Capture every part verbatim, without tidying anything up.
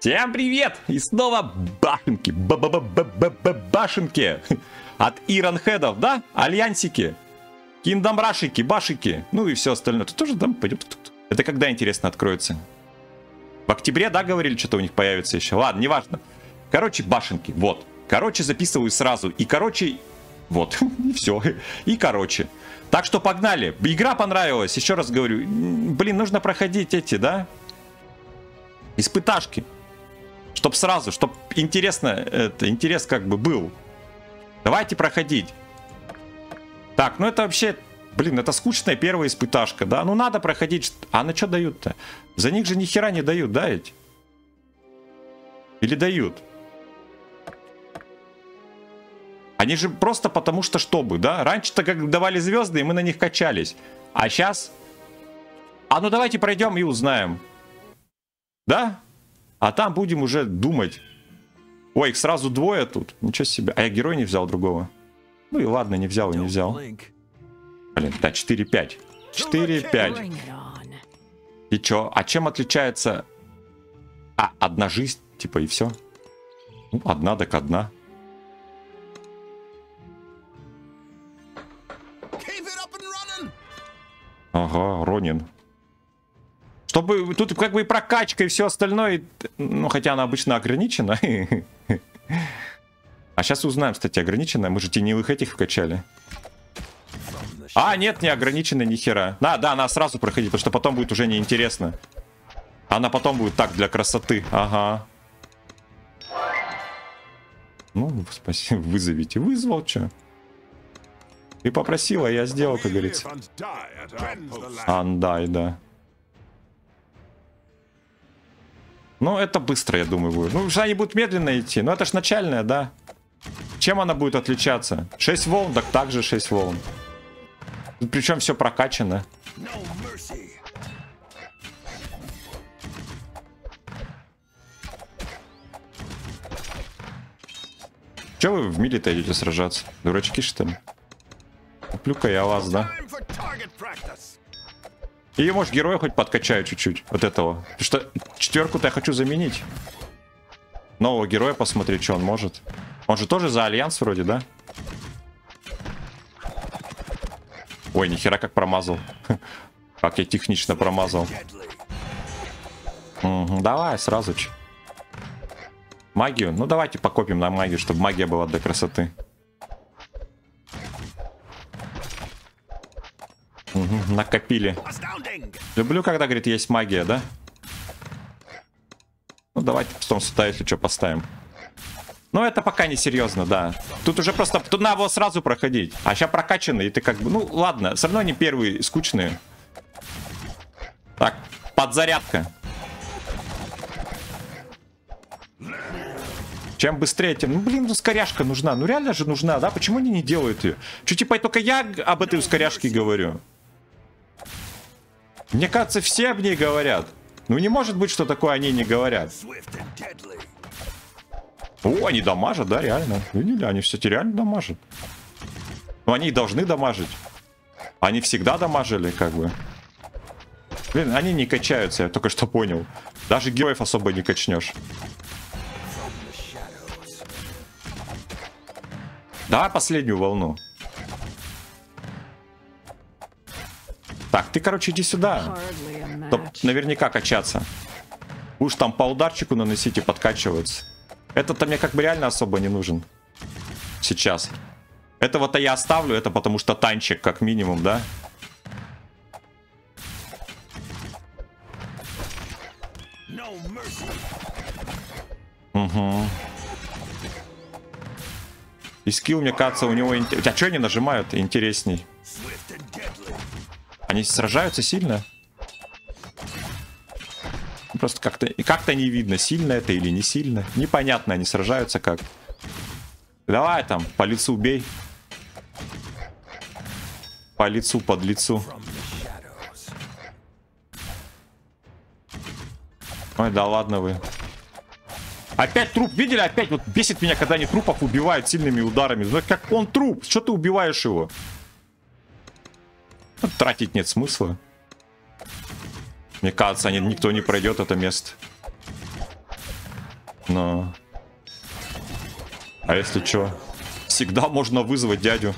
Всем привет! И снова башенки, башенки от Иронхедов, да? Альянсики, киндомрашики, башики, ну и все остальное. Тут тоже там пойдет. Это когда, интересно, откроется? В октябре, да, говорили, что-то у них появится еще. Ладно, неважно. Короче, башенки, вот. Короче, записываю сразу. И короче, вот, и все. И короче. Так что погнали. Игра понравилась, еще раз говорю. Блин, нужно проходить эти, да? Испыташки. Чтоб сразу, чтоб интересно, это, интерес как бы был. Давайте проходить. Так, ну это вообще, блин, это скучная первая испыташка, да? Ну надо проходить. А на что дают-то? За них же ни хера не дают, да, ведь? Или дают? Они же просто потому что чтобы, да? Раньше-то как давали звезды, и мы на них качались. А сейчас... А ну давайте пройдем и узнаем. Да? А там будем уже думать. Ой, их сразу двое тут. Ничего себе. А я героя не взял другого. Ну и ладно, не взял и не взял. Блин, да, четыре пять. четыре пять. И чё? А чем отличается... А, одна жизнь, типа, и все. Ну, одна так одна. Ага, Ронин. Чтобы тут как бы и прокачка, и все остальное. Ну, хотя она обычно ограничена. А сейчас узнаем, кстати, ограниченная. Мы же теневых этих вкачали. А, нет, не ограниченная ни хера. Да, да, она сразу проходит, потому что потом будет уже неинтересно. Она потом будет так, для красоты. Ага. Ну, спасибо, вызовите. Вызвал, что? Ты попросила, я сделал, как говорится. Андай, да. Ну, это быстро, я думаю, будет. Ну, они будут медленно идти. Но это ж начальная, да? Чем она будет отличаться? шесть волн, так также шесть волн. Причем все прокачано. Че вы в миле-то идете сражаться? Дурачки, что ли? Куплю-ка я вас, да? И, может, героя хоть подкачаю чуть-чуть. Вот этого. Потому что четверку-то я хочу заменить. Нового героя посмотреть, что он может. Он же тоже за Альянс вроде, да? Ой, нихера как промазал. Как я технично промазал. Угу, давай, сразу же. Магию? Ну, давайте покопим на магию, чтобы магия была до красоты. Угу, накопили. Люблю, когда, говорит, есть магия, да? Ну, давайте потом сюда, если что, поставим. Но это пока не серьезно, да. Тут уже просто... Тут надо было сразу проходить. А сейчас прокачанный, и ты как бы... Ну, ладно. Все равно они первые скучные. Так, подзарядка. Чем быстрее, тем... Ну, блин, ускоряшка нужна. Ну, реально же нужна, да? Почему они не делают ее? Что, типа, только я об этой ускоряшке говорю? Мне кажется, все об ней говорят. Ну, не может быть, что такое они не говорят. О, они дамажат, да, реально. Видели? Они, кстати, реально дамажат. Ну, они и должны дамажить. Они всегда дамажили, как бы. Блин, они не качаются, я только что понял. Даже героев особо не качнешь. Давай последнюю волну. Так, ты, короче, иди сюда. Чтоб наверняка качаться. Уж там по ударчику наносить и подкачиваться. Этот-то мне как бы реально особо не нужен. Сейчас. Этого-то я оставлю, это потому что танчик, как минимум, да? Угу. И скилл, мне кажется, у него... Интер... А что они нажимают? Интересней. Они сражаются сильно? Просто как-то как-то не видно, сильно это или не сильно. Непонятно, они сражаются как. Давай там, по лицу бей. По лицу, под лицу. Ой, да ладно вы. Опять труп, видели? Опять вот бесит меня, когда они трупов убивают сильными ударами. Ну как он труп, что ты убиваешь его? Ну, тратить нет смысла. Мне кажется, они, никто не пройдет это место. Но... А если что? Всегда можно вызвать дядю.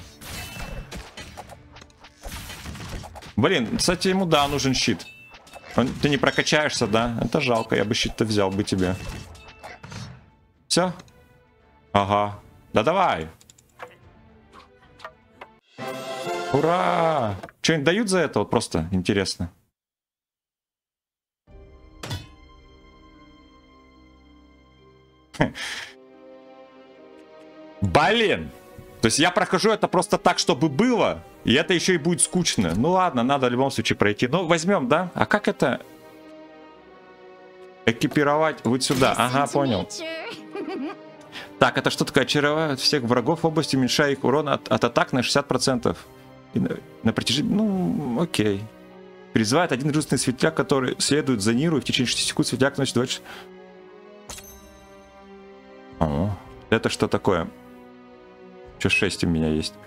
Блин, кстати, ему, да, нужен щит. Он, ты не прокачаешься, да? Это жалко, я бы щит-то взял бы тебе. Все? Ага. Да давай. Ура! Что-нибудь дают за это? Вот просто интересно. Блин! То есть я прохожу это просто так, чтобы было, и это еще и будет скучно. Ну ладно, надо в любом случае пройти. Ну, возьмем, да? А как это экипировать вот сюда? Ага, понял. Так, это что такое? Очаровывает всех врагов в области, уменьшая их урон от, от атак на шестьдесят процентов. И на, на протяжении... Ну, окей. Призывает один дружественный светляк, который следует за Ниру, и в течение шести секунд светляк носит двадцать... О, это что такое? Что шесть у меня есть?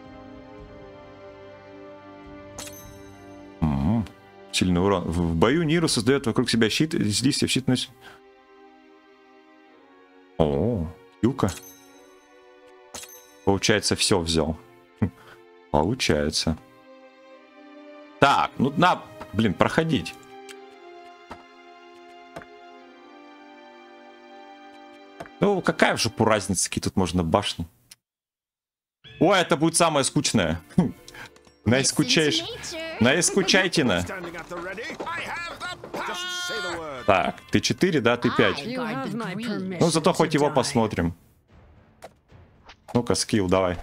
М-м, сильный урон. В бою Ниру создает вокруг себя щит, из листьев щит носит... О, юка. Получается, все взял. Получается. Так, ну на, блин, проходить. Ну, какая в жопу разница, какие тут можно башни. Ой, это будет самое скучное. Наискучаешь. Наискучайтина. Так, ты четыре, да, ты пять. Ну, зато хоть его посмотрим. Ну-ка, скилл, давай.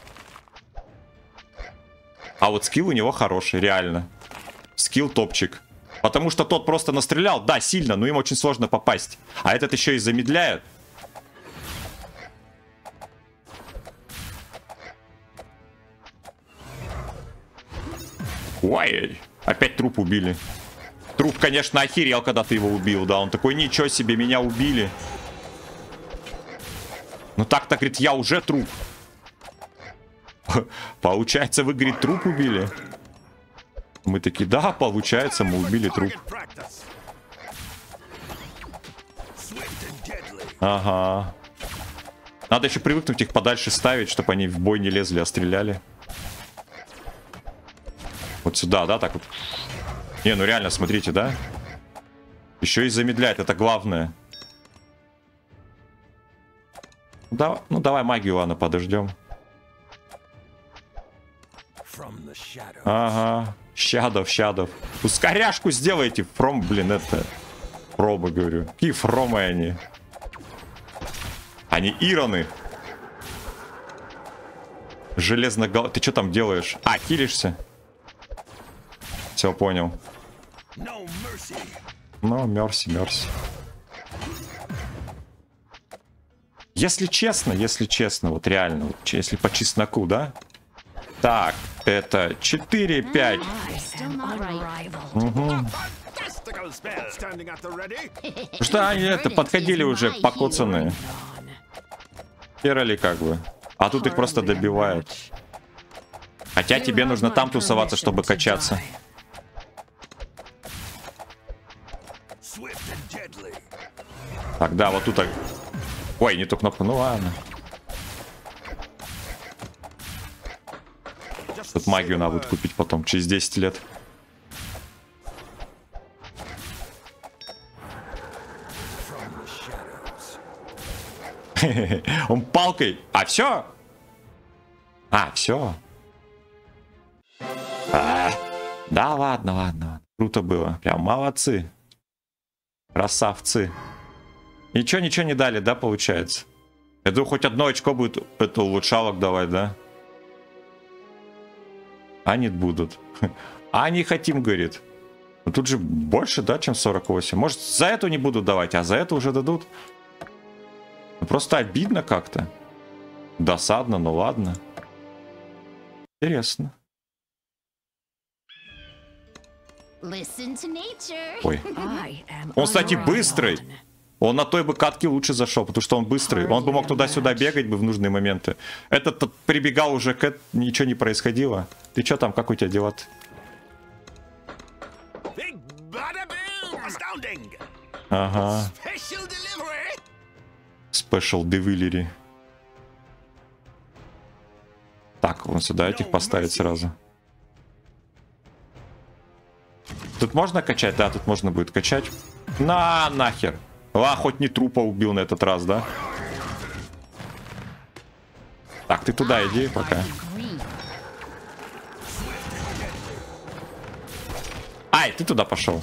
А вот скилл у него хороший, реально. Скилл топчик. Потому что тот просто настрелял, да, сильно, но им очень сложно попасть. А этот еще и замедляет. Ой, опять труп убили. Труп, конечно, охерел, когда ты его убил, да. Он такой, ничего себе, меня убили. Ну так-то, говорит, я уже труп. Получается, вы, говорит, труп убили? Мы такие, да, получается, мы убили труп. Ага. Надо еще привыкнуть их подальше ставить, чтобы они в бой не лезли, а стреляли. Вот сюда, да, так вот. Не, ну реально, смотрите, да? Еще и замедляет, это главное. Да, ну давай магию, ладно, подождем. Ага, щадов, щадов. Ускоряшку сделайте, фром, блин, это... Пробы, говорю. Какие фромы они? Они ироны. Железно... Ты что там делаешь? А, хилишься? Все, понял. Ну, мерси, мерси. Если честно, если честно, вот реально, вот, если по чесноку, да? Так, это четыре пять. Угу. Что они это подходили уже покоцанные. Перали как бы. А тут их просто добивают. Хотя тебе нужно там тусоваться, чтобы качаться. Тогда вот тут... Ой, не ту кнопку, ну ладно. Тут магию надо будет купить потом, через десять лет. Он палкой. А, все? А, все. А, да, ладно, ладно. Круто было. Прям молодцы. Красавцы. Ничего, ничего не дали, да, получается? Я думаю, хоть одно очко будет это улучшалок давать, да? А нет, будут. А не хотим, говорит. Но тут же больше, да, чем сорок восемь. Может, за эту не будут давать, а за это уже дадут. Ну, просто обидно как-то. Досадно, ну ладно. Интересно. Ой. Он, кстати, быстрый. Он на той бы катке лучше зашел, потому что он быстрый. Он бы мог туда-сюда бегать бы в нужные моменты. Этот прибегал уже к этому, ничего не происходило. Ты что там, как у тебя дела-то? Ага. Special Delivery. Так, вон сюда этих поставить сразу. Тут можно качать? Да, тут можно будет качать. На, нахер. А, хоть не трупа убил на этот раз, да? Так, ты туда иди пока. Ай, ты туда пошел.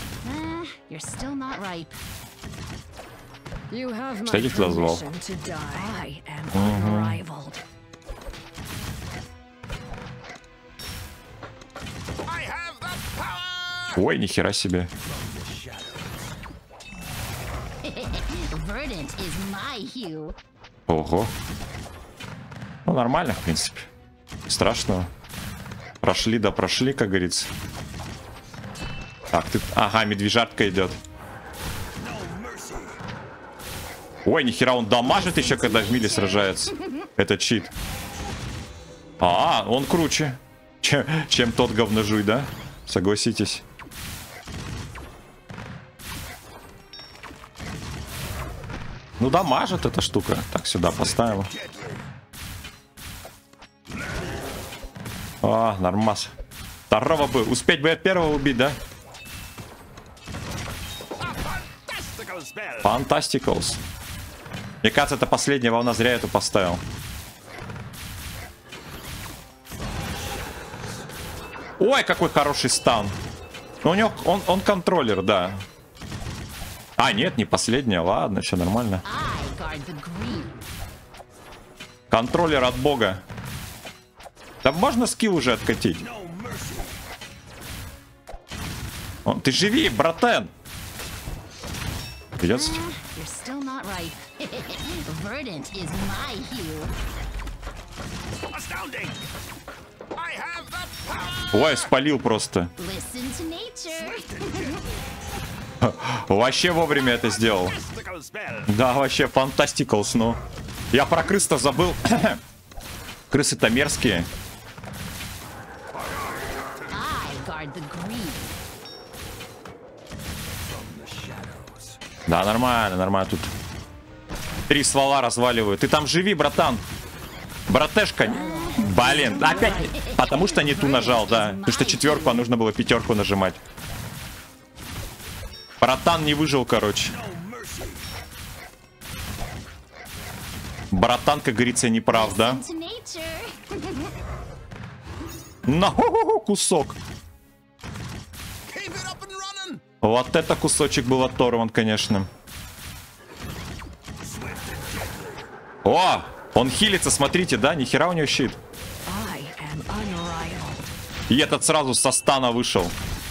Что я туда звал? Угу. Ой, нихера себе. Ого. Ну, нормально, в принципе. Страшного. Прошли, да прошли, как говорится. Так, ты... Ага, медвежатка идет. Ой, нихера, он дамажит еще, когда в миле сражается. Это чит. А, он круче, чем, чем тот говножуй, да? Согласитесь. Ну, дамажит эта штука. Так, сюда поставим. А, нормас. Второго бы. Успеть бы от первого убить, да? Фантастиклс. Мне кажется, это последняя волна, зря я эту поставил. Ой, какой хороший стан. Ну, у него, он, он контроллер, да. А, нет, не последняя. Ладно, все нормально. Контроллер от бога. Да можно скилл уже откатить. О, ты живи, братан. Придется. Ой, спалил просто. Вообще вовремя это сделал. Да, вообще фантастиклс, ну. Я про крыс-то забыл. Крысы-то мерзкие. Да, нормально, нормально тут. Три ствола разваливают. Ты там живи, братан. Братешка. Блин, опять. Потому что не ту нажал, да. Потому что четверку, а нужно было пятерку нажимать. Братан не выжил, короче. Братан, как говорится, не прав, да? На кусок. Вот это кусочек был оторван, конечно. О, он хилится, смотрите, да? Нихера у него щит. И этот сразу со стана вышел.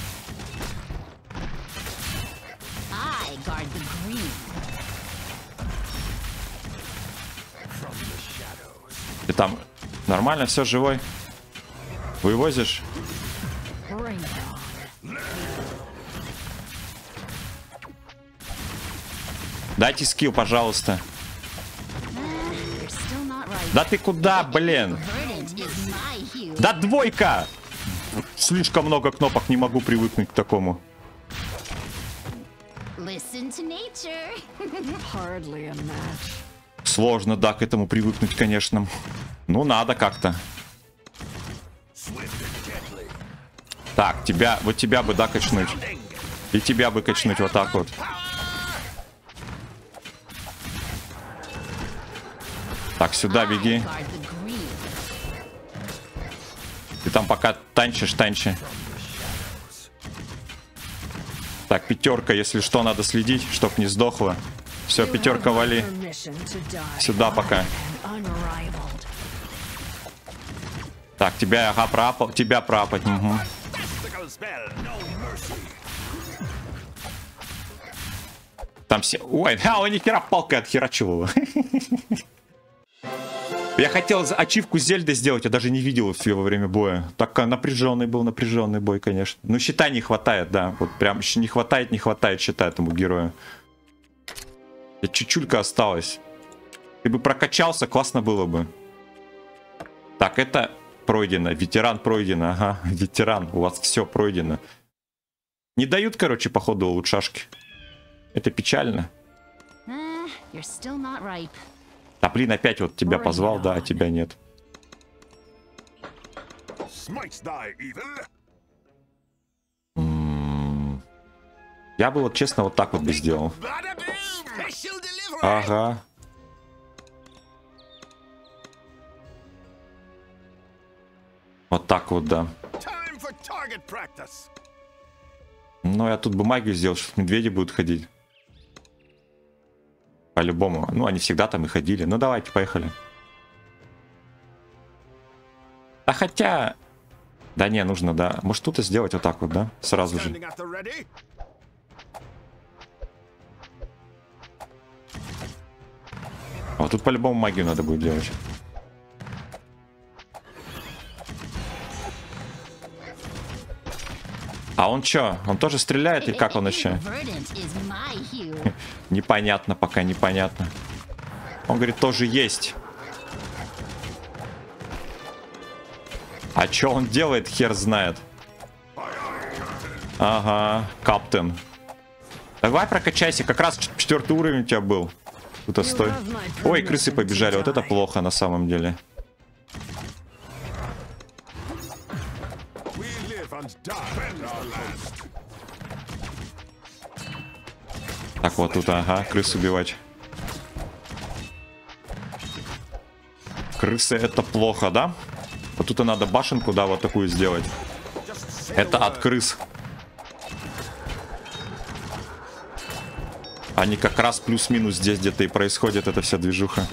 Ты там нормально, все, живой? Вывозишь? Дайте скилл, пожалуйста. Да ты куда, блин? Да двойка! Слишком много кнопок, не могу привыкнуть к такому. Сложно, да, к этому привыкнуть, конечно. Ну, надо как-то. Так, тебя, вот тебя бы, да, качнуть. И тебя бы качнуть вот так вот. Так, сюда беги. Ты там пока танчишь, танчи. Так, пятерка, если что, надо следить, чтоб не сдохла. Все, пятерка вали. Сюда пока. Так, тебя, ага, пропал, тебя пропать. Угу. Там все... Ой, а он ни хера палкой отхерачивал. Я хотел ачивку Зельды сделать, я даже не видел ее во время боя. Так напряженный был, напряженный бой, конечно. Ну, щита не хватает, да. Вот прям еще не хватает, не хватает щита этому герою. Чуть-чулька осталось. Ты бы прокачался, классно было бы. Так, это пройдено. Ветеран пройдено. Ага, ветеран. У вас все пройдено. Не дают, короче, походу, улучшашки. Это печально. you're still not ripe. А блин, опять вот тебя позвал, да, а тебя нет. М-м-м. Я бы вот честно вот так вот бы сделал. Ага. Вот так вот, да. Ну, я тут бы магию сделал, что медведи будут ходить. По-любому. Ну, они всегда там и ходили. Ну, давайте, поехали. А хотя... Да не, нужно, да. Может, тут и сделать вот так вот, да? Сразу же. Вот тут по-любому магию надо будет делать. А он чё? Он тоже стреляет или как он еще? Непонятно пока, непонятно. Он говорит, тоже есть. А чё он делает, хер знает. Ага, каптен. Давай прокачайся, как раз четвертый уровень у тебя был. Тут стой. Ой, крысы побежали, вот это плохо на самом деле. Так, вот тут, ага, крыс убивать. Крысы это плохо, да? Вот тут и надо башенку, да, вот такую сделать. Это от крыс. Они как раз плюс-минус здесь где-то и происходит эта вся движуха.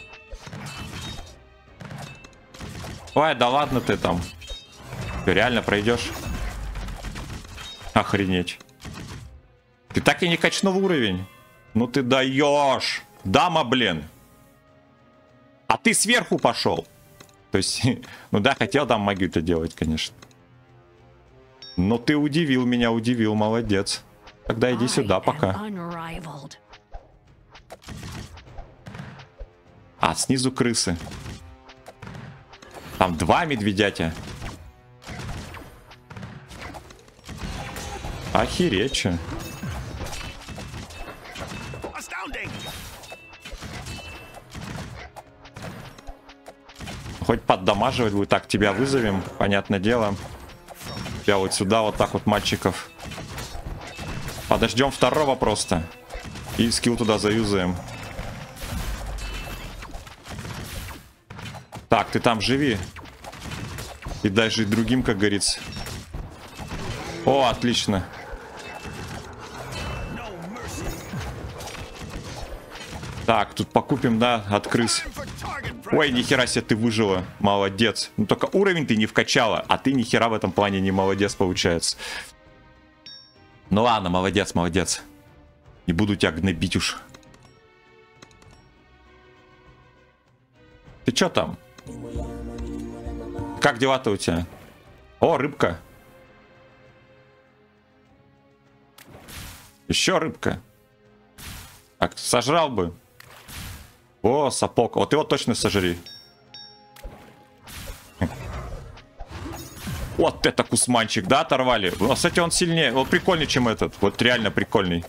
Ой, да ладно ты там. Ты реально пройдешь? Охренеть. Ты так и не качнул уровень. Ну ты даешь. Дама, блин. А ты сверху пошел. То есть, ну да, хотел там магию-то делать, конечно. Но ты удивил меня, удивил, молодец. Тогда иди сюда пока. А, снизу крысы. Там два медведятя. Охереть, чё. Хоть поддамаживать будет. Так, тебя вызовем, понятное дело. Тебя вот сюда, вот так вот, мальчиков. Подождем второго просто. И скилл туда заюзаем. Так, ты там живи. И дай жить другим, как говорится. О, отлично. Так, тут покупим, да, от крыс. Ой, нихера себе ты выжила. Молодец. Ну только уровень ты не вкачала, а ты нихера в этом плане не молодец получается. Ну ладно, молодец, молодец. Не буду тебя гнобить уж. Ты чё там? Как дела-то у тебя? О, рыбка. Еще рыбка. Так, сожрал бы. О, сапог. Вот его точно сожри. Вот это кусманчик, да, оторвали? Ну, кстати, он сильнее. Вот прикольнее, чем этот. Вот реально прикольный.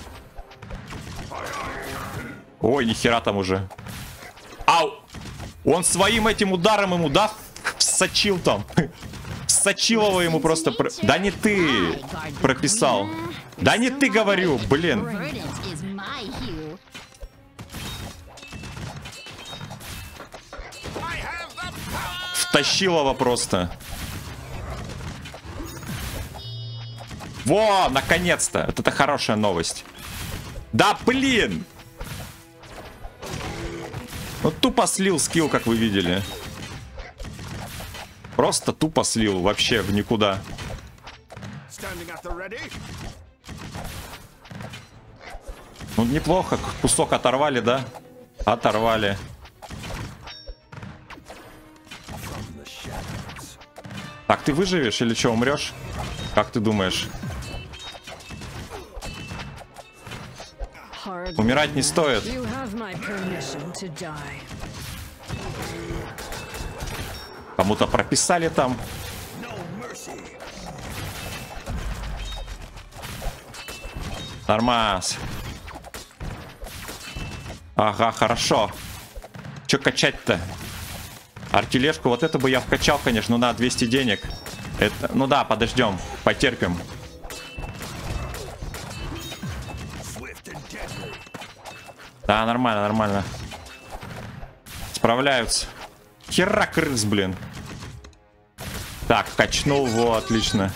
Ой, нихера там уже. Ау! Он своим этим ударом ему, да, всочил там. Всочилово ему просто... Про... Да не ты прописал. Да не ты, говорю, блин. Втащилово просто. Во, наконец-то. Вот это хорошая новость. Да, блин. Вот тупо слил скилл, как вы видели. Просто тупо слил вообще в никуда. Ну, неплохо. Кусок оторвали, да? Оторвали. Так, ты выживешь или что, умрешь? Как ты думаешь? Умирать не стоит. Кому-то прописали там. Нормас. Ага, хорошо. Че качать-то? Артилежку, вот это бы я вкачал, конечно. Ну да, двести денег. Это, ну да, подождем, потерпим. Да, нормально, нормально. Справляются. Хера крыс, блин. Так, качнул, во, отлично.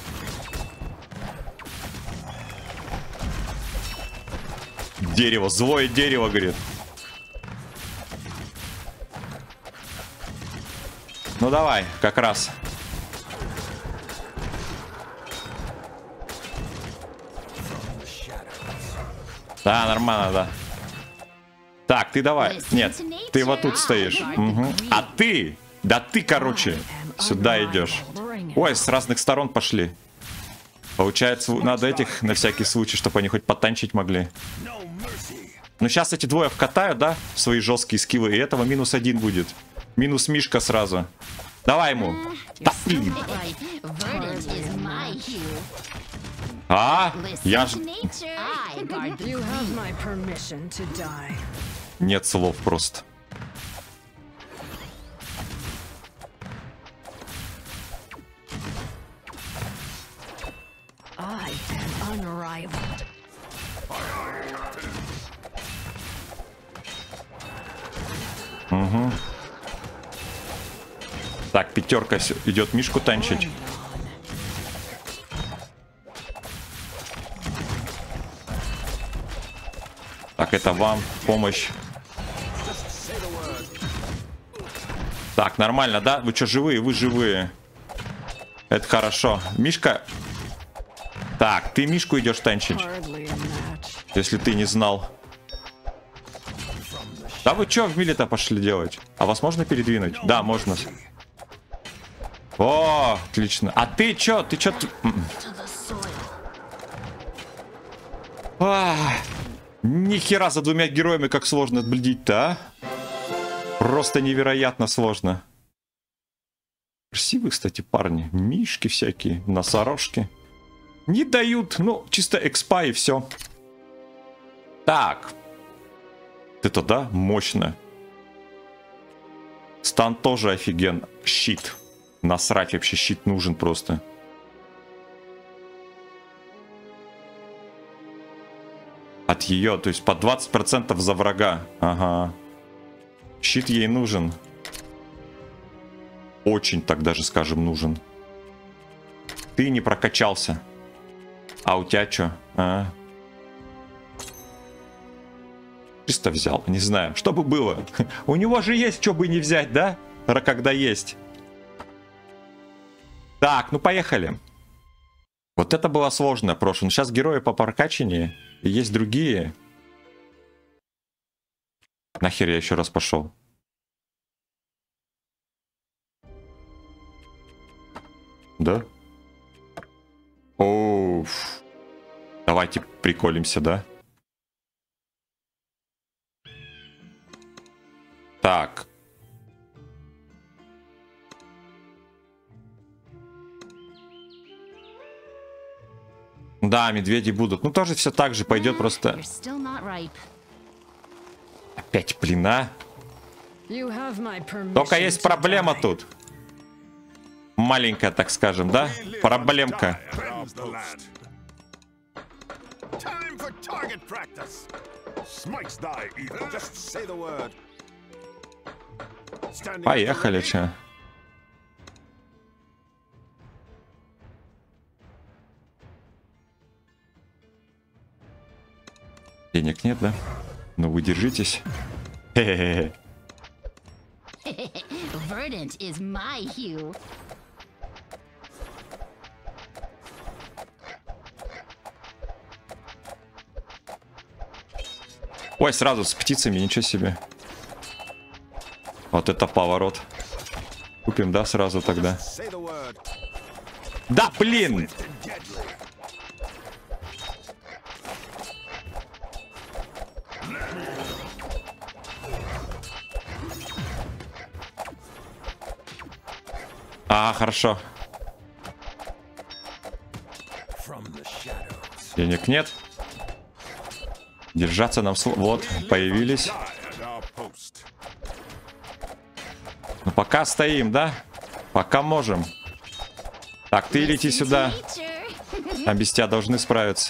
Дерево, злое дерево, говорит. Ну давай, как раз. Да, нормально, да. Так, ты давай. Нет, ты вот тут стоишь. Угу. А ты, да ты, короче, сюда идешь. Ой, с разных сторон пошли. Получается, надо этих на всякий случай, чтобы они хоть потанчить могли. Ну, сейчас эти двое вкатают, да, в свои жесткие скиллы, и этого минус один будет. Минус Мишка сразу. Давай ему. Да, блин. А? Я ж... Нет слов просто. Угу. Так, пятерка идет Мишку танчить. Так, это вам помощь. Так, нормально, да? Вы что, живые? Вы живые. Это хорошо. Мишка... Так, ты Мишку идешь танчить. Если ты не знал. Да вы что в миле-то пошли делать? А вас можно передвинуть? Да, можно. О, отлично. А ты чё? Ты чё? А, нихера за двумя героями как сложно отбледить-то, а? Просто невероятно сложно. Красивые, кстати, парни. Мишки всякие, носорожки. Не дают, ну, чисто экспа и все. Так. Это, да, мощно. Стан тоже офиген. Щит. Насрать вообще, щит нужен просто. От ее, то есть по двадцать процентов за врага. Ага. Щит ей нужен. Очень так даже, скажем, нужен. Ты не прокачался. А у тебя что? А? Чисто взял, не знаю. Что бы было? У него же есть, что бы не взять, да? Когда есть. Так, ну поехали. Вот это было сложно в прошлом. Сейчас герои по прокачанию. И есть другие. Нахер я еще раз пошел? Да? Оуф. Давайте приколимся, да? Так. Да, медведи будут. Ну, тоже все так же пойдет просто. Опять плена. Только есть проблема тут. Маленькая, так скажем, да? Проблемка. Поехали, че? Денег нет, да? Ну вы держитесь. Хе-хе-хе. Ой, сразу с птицами, ничего себе. Вот это поворот. Купим, да, сразу тогда. Да, блин! А, хорошо. Денег нет. Держаться нам... Сл... Вот, появились. Ну, пока стоим, да? Пока можем. Так, ты лети сюда. Там без тебя должны справиться.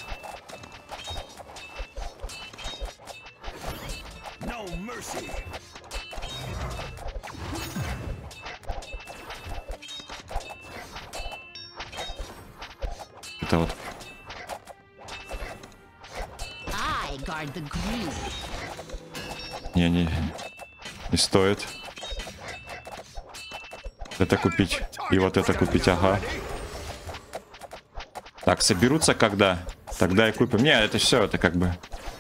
Это вот. Не-не, не стоит. Это купить. И вот это купить, ага. Так, соберутся когда? Тогда и купим. Не, это все, это как бы...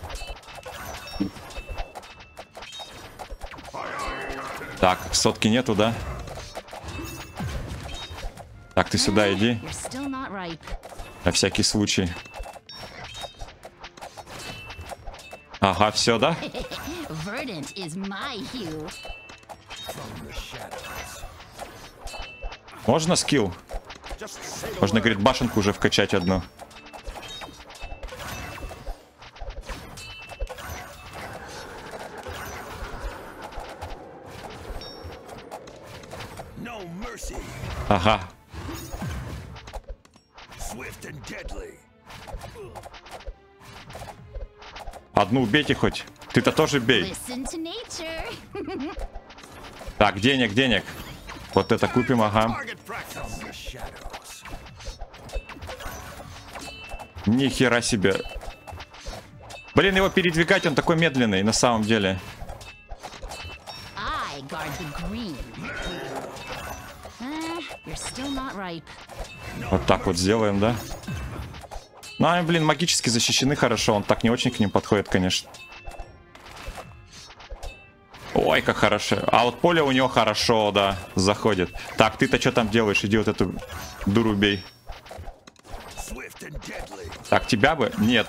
Так, сотки нету, да? Так, ты сюда иди. На всякий случай. Ага, все, да? Можно скилл? Можно, говорит, башенку уже вкачать одну. Ага. Одну убейте хоть. Ты-то тоже бей. Так, денег, денег. Вот это купим, ага. Ни хера себе. Блин, его передвигать, он такой медленный на самом деле. Вот так вот сделаем, да? Ну, они, блин, магически защищены хорошо. Он так не очень к ним подходит, конечно. Ой, как хорошо. А вот поле у него хорошо, да, заходит. Так, ты-то что там делаешь? Иди вот эту дуру бей. Так, тебя бы? Нет.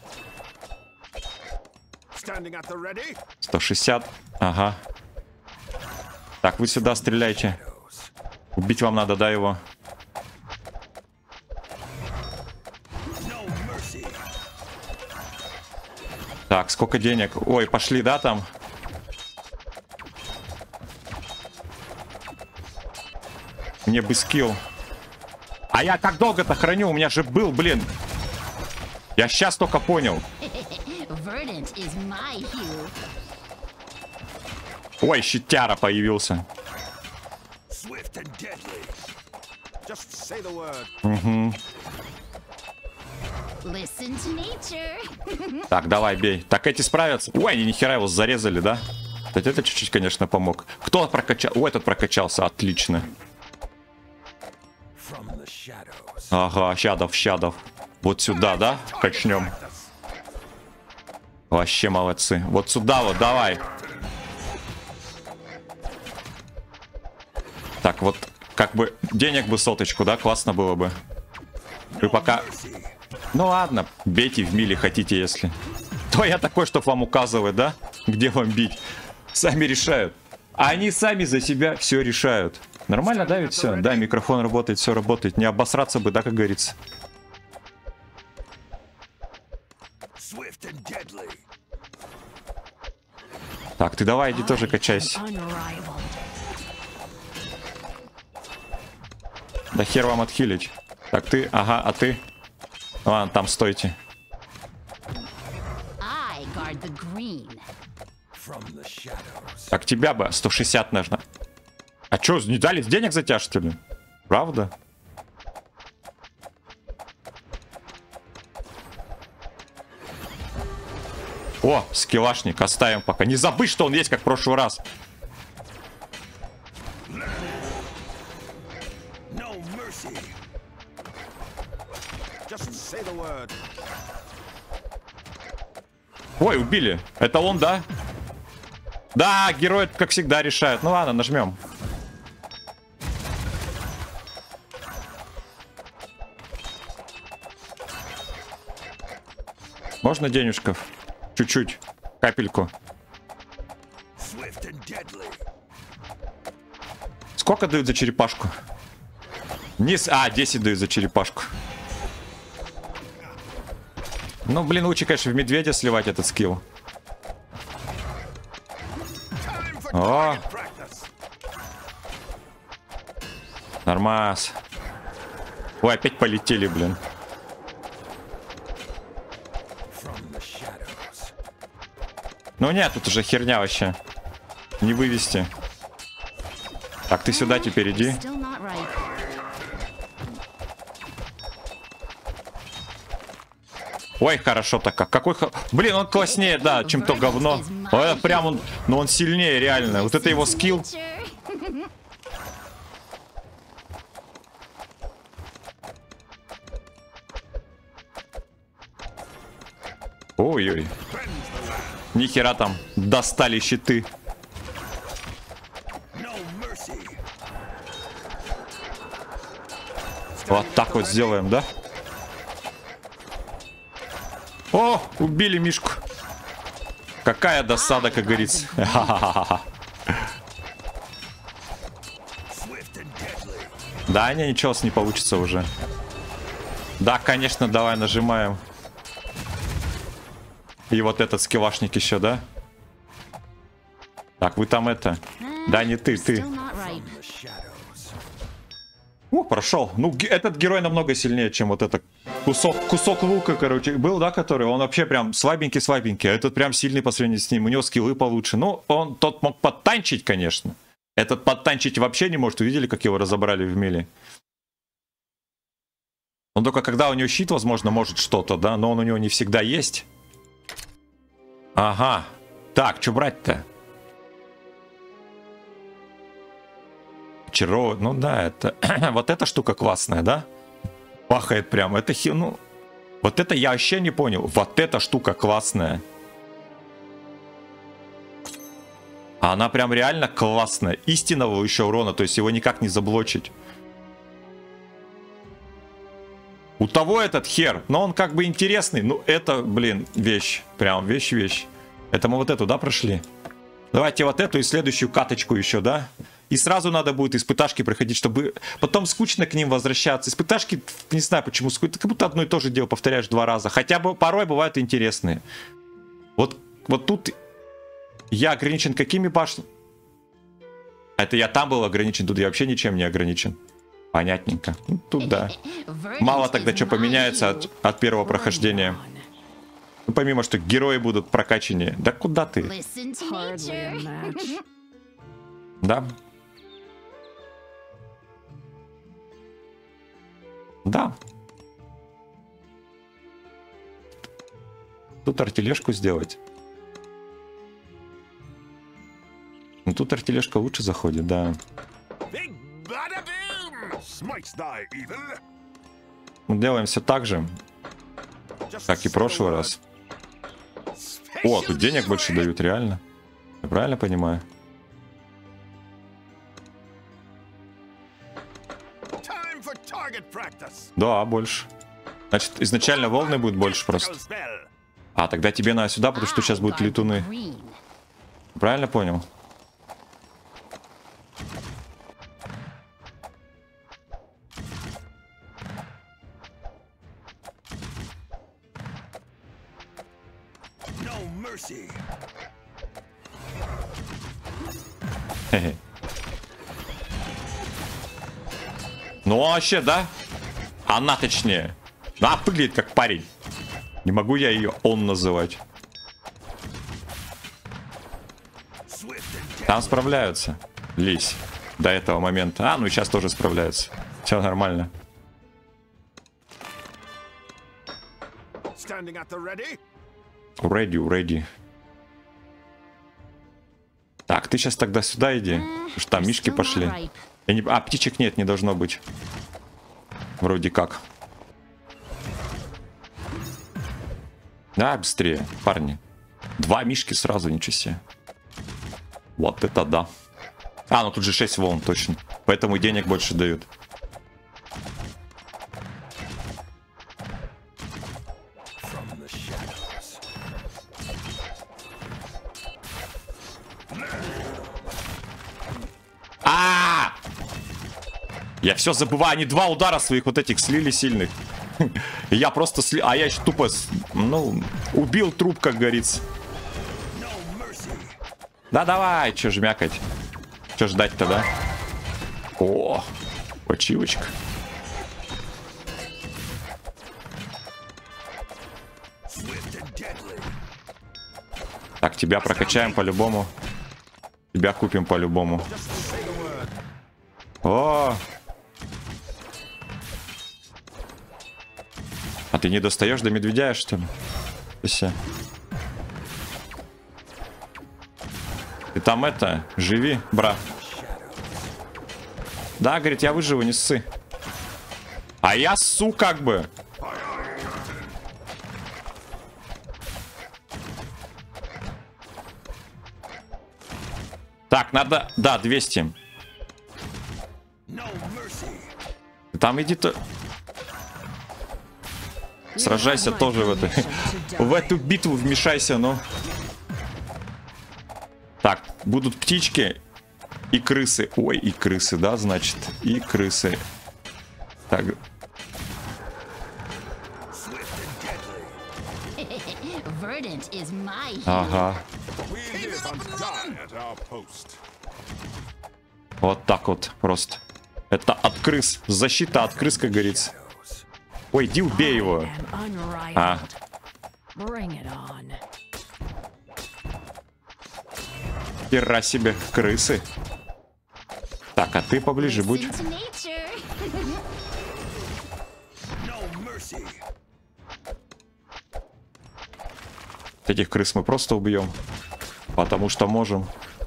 сто шестьдесят. Ага. Так, вы сюда стреляйте. Убить вам надо, да, его? Так, сколько денег? Ой, пошли, да, там? Мне бы скилл. А я как долго-то храню? У меня же был, блин. Я сейчас только понял. Ой, щитяра появился. Угу. Так, давай, бей. Так, эти справятся. Ой, они нихера его зарезали, да? Кстати, это чуть-чуть, конечно, помог. Кто прокачал? Ой, этот прокачался, отлично. Ага, щадов, щадов. Вот сюда, да? Качнем. Вообще молодцы. Вот сюда вот, давай. Так, вот, как бы, денег бы соточку, да? Классно было бы. Вы пока... Ну ладно, бейте в миле хотите, если. То я такой, чтоб вам указывать, да? Где вам бить. Сами решают. А они сами за себя все решают. Нормально, да, ведь все? Да, микрофон работает, все работает. Не обосраться бы, да, как говорится. Так, ты давай, иди тоже качайся. Да хер вам отхилить. Так, ты, ага, а ты? Ладно, там стойте. Так, тебя бы сто шестьдесят нужно. А чё, не дали денег за тебя, что ли? Правда? О, скиллашник, оставим пока. Не забыть, что он есть, как в прошлый раз. Ой, убили. Это он, да? Да, герой, как всегда, решает. Ну ладно, нажмем. Можно денежков? Чуть-чуть. Капельку. Сколько дают за черепашку? Низ... А, десять дают за черепашку. Ну, блин, лучше, конечно, в медведя сливать этот скилл. О! Нормас. Ой, опять полетели, блин. Ну нет, тут уже херня вообще. Не вывести. Так, ты сюда теперь иди. Ой, хорошо-то как. Какой... Блин, он класснее, да, чем то говно. Ой, прям он... Ну он сильнее, реально. Вот это его скилл. Ой-ой. Нихера там достали щиты. Вот так вот сделаем, да? О, убили Мишку. Какая досада, как говорится. Да, не, ничего с не получится уже. Да, конечно, давай нажимаем. И вот этот скиллашник еще, да? Так, вы там это... Да, не ты, ты. О, прошел. Ну, этот герой намного сильнее, чем вот этот кусок, кусок лука, короче, был, да, который? Он вообще прям слабенький-слабенький. А этот прям сильный по сравнению с ним. У него скиллы получше. Ну, он тот мог подтанчить, конечно. Этот подтанчить вообще не может. Увидели, как его разобрали в миле? Он только когда у него щит, возможно, может что-то, да? Но он у него не всегда есть. Ага. Так, что брать-то? Чаро... Ну да, это... вот эта штука классная, да? Пахает прям. Это хи... Ну... Вот это я вообще не понял. Вот эта штука классная. Она прям реально классная. Истинного еще урона, то есть его никак не заблочить. У того этот хер, но он как бы интересный. Ну это, блин, вещь. Прям вещь-вещь. Это мы вот эту, да, прошли? Давайте вот эту и следующую каточку еще, да? И сразу надо будет испыташки проходить, чтобы потом скучно к ним возвращаться. Испыташки, не знаю почему, скучно. Как будто одно и то же дело повторяешь два раза. Хотя бы порой бывают интересные. Вот, вот тут я ограничен какими башнями? Это я там был ограничен, тут я вообще ничем не ограничен. Понятненько. Ну, тут да. Мало тогда что поменяется от, от первого прохождения. Ну, помимо, что герои будут прокачаннее. Да куда ты? Да. Да. Тут артележку сделать. Ну, тут артележка лучше заходит, да. Мы делаем все так же, как и в прошлый раз. О, тут денег больше дают, реально. Я правильно понимаю? Да, больше. Значит, изначально волны будет больше просто. А, тогда тебе надо сюда, потому что сейчас будут летуны. Правильно понял? Хе-хе. Ну вообще, да? Она точнее. Она выглядит как парень. Не могу я ее он называть. Там справляются. Лись. До этого момента. А, ну и сейчас тоже справляются. Все нормально. Ready, ready. Так, ты сейчас тогда сюда иди. Потому что там мишки пошли. Я не... А, птичек нет, не должно быть. Вроде как. Да, быстрее, парни. Два мишки сразу, ничего себе. Вот это да. А, ну тут же шесть волн, точно. Поэтому денег больше дают. А! Я все забываю, они два удара своих вот этих слили сильных. Я просто сли... А я еще тупо Ну, убил труп, как говорится. Да давай, чё жмякать? Чё ждать-то, да? О, почивочка. Так, тебя прокачаем по-любому. Тебя купим по-любому. О! А ты не достаешь до медведя, что ли? Ты там это, живи, брат. Да, говорит, я выживу, не ссы. А я ссу как бы. Так, надо... Да, двести. Там иди-то... Сражайся тоже в эту... в эту битву вмешайся, ну. Так, будут птички и крысы. Ой, и крысы, да, значит. И крысы. Так. Ага. Вот так вот просто. Это от крыс. Защита от крыс, как говорится. Ой, иди убей его. А. Хера себе, крысы. Так, а ты поближе будь. Этих крыс мы просто убьем. Потому что можем.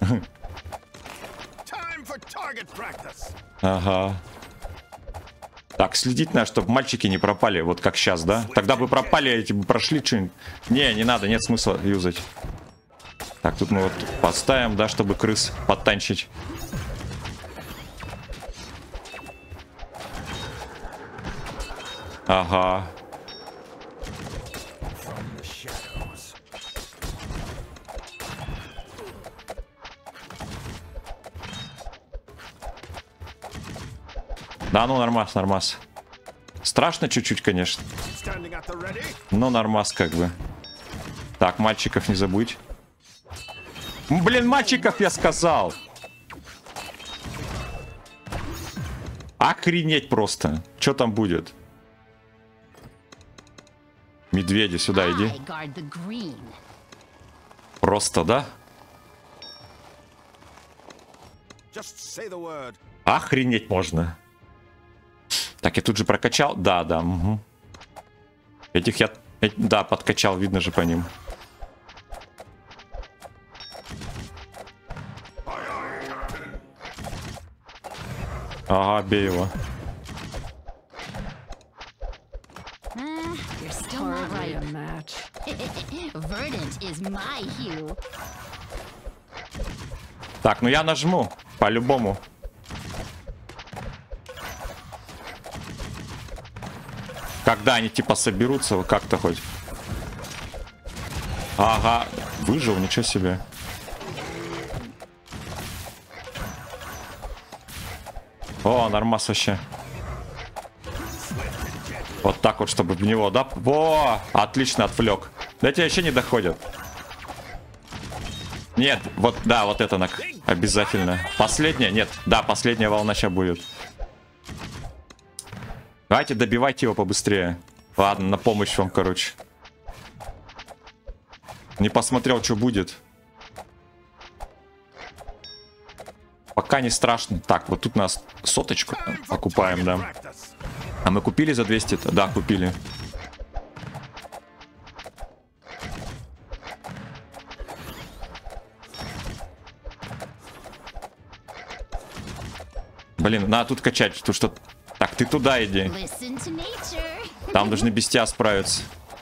Ага. Так, следить надо, чтобы мальчики не пропали, вот как сейчас, да? Тогда бы пропали, эти бы прошли что-нибудь. Не, не надо, нет смысла юзать. Так, тут мы вот поставим, да, чтобы крыс подтанчить. Ага. Да, ну нормас, нормас. Страшно чуть-чуть, конечно. Но нормас как бы. Так, мальчиков не забудь. Блин, мальчиков я сказал. Охренеть просто. Что там будет? Медведи, сюда иди. Просто, да? Охренеть можно. Так, я тут же прокачал. Да, да. Угу. Этих я... Да, подкачал, видно же по ним. Ага, бей его. Так, ну я нажму. По-любому. Когда они типа соберутся, как-то хоть. Ага, выжил, ничего себе. О, нормас вообще. Вот так вот, чтобы в него, да? Во, отлично отвлек. Да тебе вообще не доходят. Нет, вот, да, вот это на... обязательно. Последняя? Нет, да, последняя волна сейчас будет. Давайте добивайте его побыстрее. Ладно, на помощь вам, короче. Не посмотрел, что будет. Пока не страшно. Так, вот тут нас соточку покупаем, да. А мы купили за двести-то? Да, купили. Блин, надо тут качать. Тут что... Так, ты туда иди. Там должны без тебя справиться.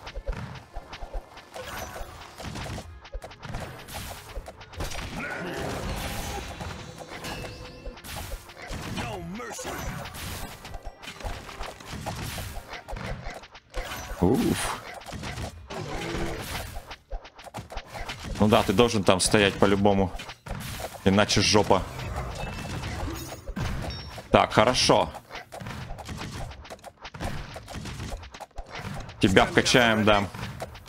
Уф. Ну да, ты должен там стоять по-любому. Иначе жопа. Так, хорошо. Тебя вкачаем, да.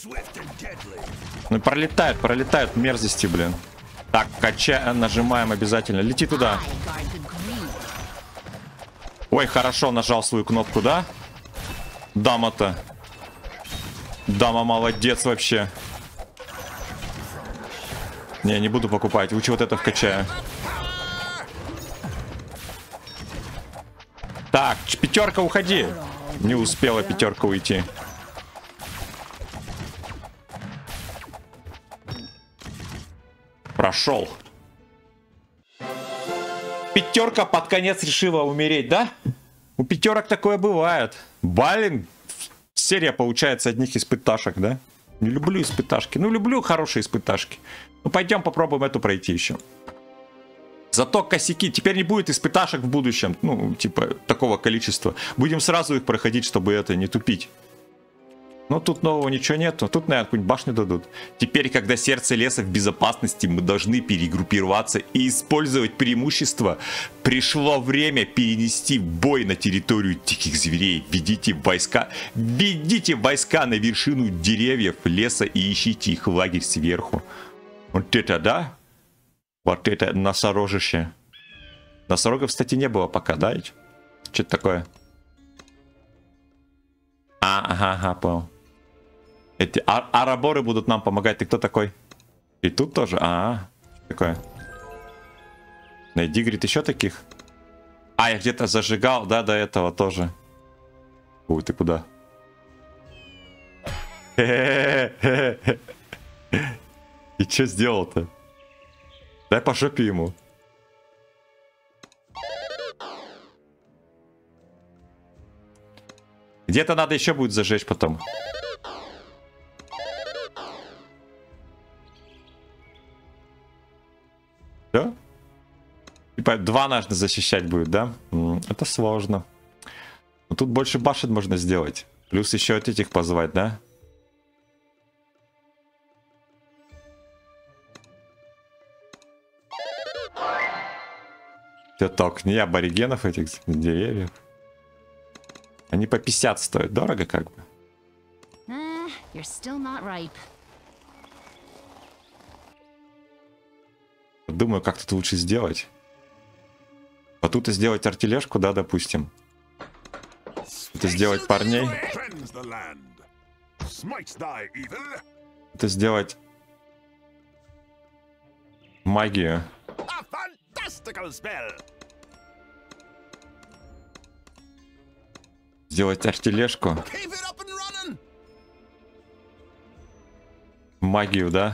Ну пролетают, пролетают мерзости, блин. Так, кача, нажимаем обязательно. Лети туда. Ой, хорошо, нажал свою кнопку, да? Дама-то. Дама молодец вообще. Не, не буду покупать. Лучше вот это вкачаю. Так, пятерка, уходи. Не успела пятерка уйти. Прошел. Пятерка под конец решила умереть, да? У пятерок такое бывает. Блин, серия получается одних испыташек, да? Не люблю испыташки. Ну, люблю хорошие испыташки. Ну, пойдем попробуем эту пройти еще. Зато косяки. Теперь не будет испыташек в будущем. Ну, типа, такого количества. Будем сразу их проходить, чтобы это не тупить. Но тут нового ничего нету. Тут, наверное, какую-нибудь башню дадут. Теперь, когда сердце леса в безопасности, мы должны перегруппироваться и использовать преимущество. Пришло время перенести бой на территорию диких зверей. Ведите войска, ведите войска на вершину деревьев леса и ищите их в лагерь сверху. Вот это, да? Вот это носорожище. Носорогов, кстати, не было пока, да? Что это такое? А, ага, ага, понял. Эти ар араборы будут нам помогать. Ты кто такой? И тут тоже? А, -а. Такое. Найди, говорит, еще таких. А, я где-то зажигал, да, до этого тоже. Ой, ты куда? И что сделал-то? Дай по жопе ему. Где-то надо еще будет зажечь потом. Все? Типа два нужно защищать будет, да? Это сложно. Но тут больше башен можно сделать. Плюс еще от этих позвать, да? Все так, не аборигенов этих деревьев. Они по пятьдесят стоят. Дорого как бы. Uh, you're still not ripe. Думаю, как тут лучше сделать. А тут и сделать артележку, да, допустим. Это сделать парней. Это сделать магию. Сделать артележку. Магию, да?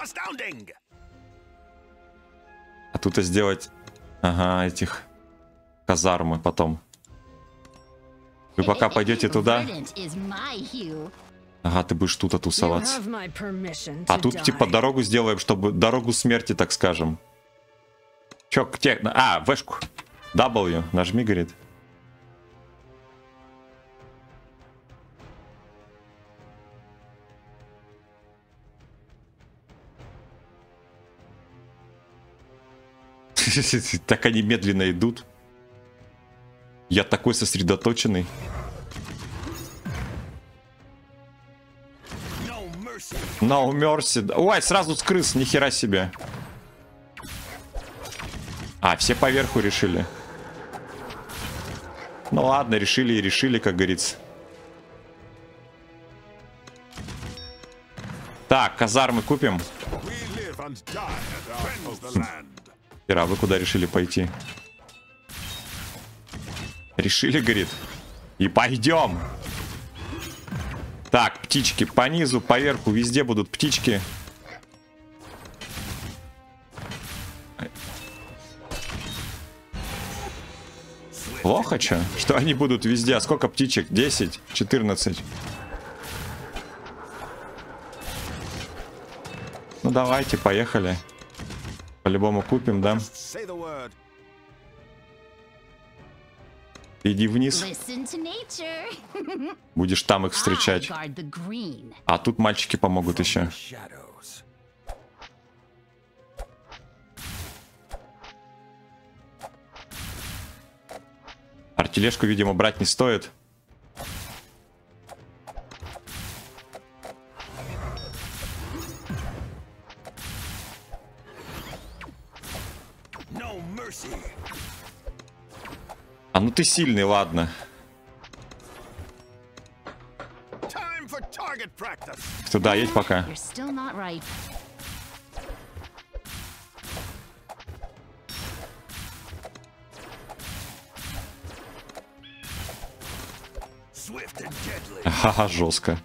А тут и сделать, ага, этих казармы потом. Вы пока пойдете туда. Ага, ты будешь тут тусоваться. А тут типа дорогу сделаем, чтобы дорогу смерти, так скажем. Чё, где? А, вешку. W, нажми, говорит. Так они медленно идут. Я такой сосредоточенный. No mercy. Ой, сразу с крыс, нихера себе. А, все поверху решили. Ну ладно, решили и решили, как говорится. Так, казармы купим. Ира, вы куда решили пойти? Решили, говорит. И пойдем. Так, птички по низу, по верху, везде будут птички. Плохо, что? Что они будут везде? А сколько птичек? десять, четырнадцать. Ну давайте, поехали. По-любому купим, да? Иди вниз. Будешь там их встречать. А тут мальчики помогут еще. Артележку, видимо, брать не стоит. А ну ты сильный, ладно. Туда едь пока. You're still not ripe. Ха-ха, жестко.